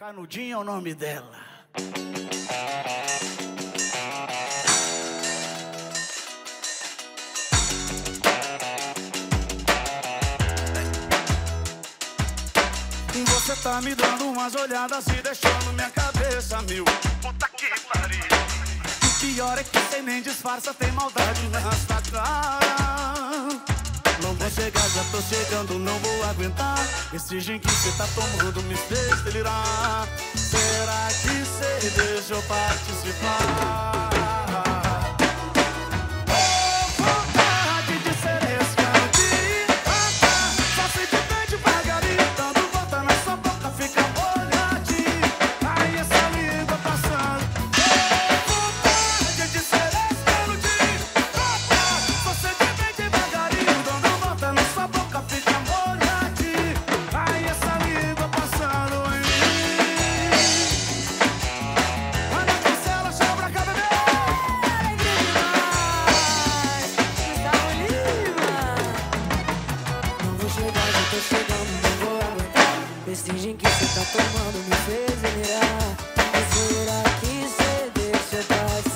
Canudinho é o nome dela. Você tá me dando umas olhadas e deixando minha cabeça mil. Puta que pariu. O pior é que você nem disfarça, tem maldade nessa cara. Não vou chegar, já tô chegando, não vou aguentar. Esse gin que cê tá tomando me fez delirar. Será que cê deixa eu participar? Tô chegando, não vou aguentar. Esse gin que cê tá tomando me fez delirar. Será que cê deixa eu participar?